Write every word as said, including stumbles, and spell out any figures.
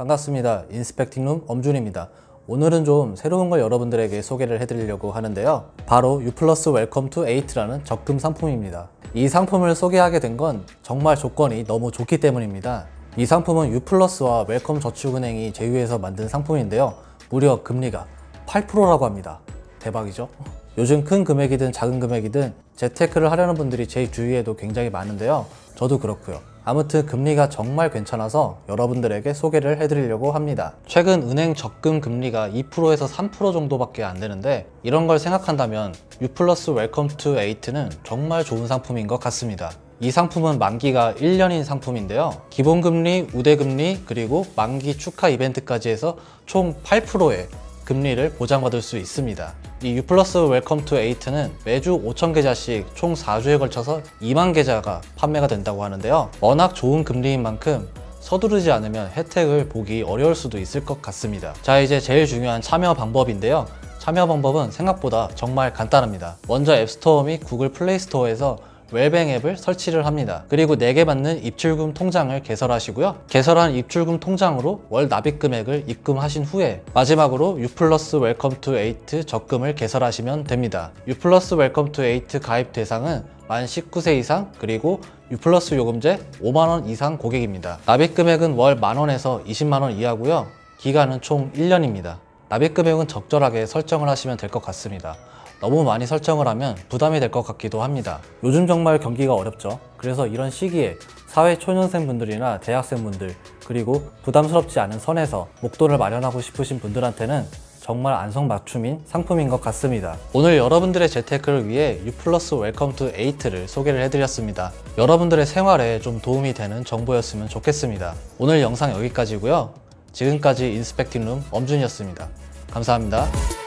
반갑습니다. 인스펙팅룸 엄준입니다. 오늘은 좀 새로운 걸 여러분들에게 소개를 해드리려고 하는데요. 바로 유플러스 웰컴 투 에이트라는 적금 상품입니다. 이 상품을 소개하게 된 건 정말 조건이 너무 좋기 때문입니다. 이 상품은 유플러스와 웰컴 저축은행이 제휴해서 만든 상품인데요. 무려 금리가 팔 퍼센트라고 합니다. 대박이죠? 요즘 큰 금액이든 작은 금액이든 재테크를 하려는 분들이 제 주위에도 굉장히 많은데요. 저도 그렇고요. 아무튼 금리가 정말 괜찮아서 여러분들에게 소개를 해드리려고 합니다. 최근 은행 적금 금리가 이 퍼센트에서 삼 퍼센트 정도밖에 안 되는데 이런 걸 생각한다면 유플러스 웰컴 투 에이트는 정말 좋은 상품인 것 같습니다. 이 상품은 만기가 일 년인 상품인데요. 기본금리, 우대금리, 그리고 만기 축하 이벤트까지 해서 총 팔 퍼센트의 금리를 보장받을 수 있습니다. 이 유플러스 웰컴 투 에이트는 매주 오천 계좌씩 총 사 주에 걸쳐서 이만 계좌가 판매가 된다고 하는데요. 워낙 좋은 금리인 만큼 서두르지 않으면 혜택을 보기 어려울 수도 있을 것 같습니다. 자, 이제 제일 중요한 참여 방법인데요. 참여 방법은 생각보다 정말 간단합니다. 먼저 앱스토어 및 구글 플레이 스토어에서 웰뱅 앱을 설치를 합니다. 그리고 내게 맞는 입출금 통장을 개설하시고요. 개설한 입출금 통장으로 월 납입 금액을 입금하신 후에 마지막으로 유플러스 웰컴 투 에이트 적금을 개설하시면 됩니다. 유플러스 웰컴 투 에이트 가입 대상은 만 십구 세 이상 그리고 유플러스 요금제 오만 원 이상 고객입니다. 납입 금액은 월 만 원에서 이십만 원 이하고요. 기간은 총 일 년입니다. 납입 금액은 적절하게 설정을 하시면 될 것 같습니다. 너무 많이 설정을 하면 부담이 될 것 같기도 합니다. 요즘 정말 경기가 어렵죠. 그래서 이런 시기에 사회초년생 분들이나 대학생 분들, 그리고 부담스럽지 않은 선에서 목돈을 마련하고 싶으신 분들한테는 정말 안성맞춤인 상품인 것 같습니다. 오늘 여러분들의 재테크를 위해 유플러스 웰컴 투 에이트를 소개를 해드렸습니다. 여러분들의 생활에 좀 도움이 되는 정보였으면 좋겠습니다. 오늘 영상 여기까지고요. 지금까지 인스펙팅룸 엄준이었습니다. 감사합니다.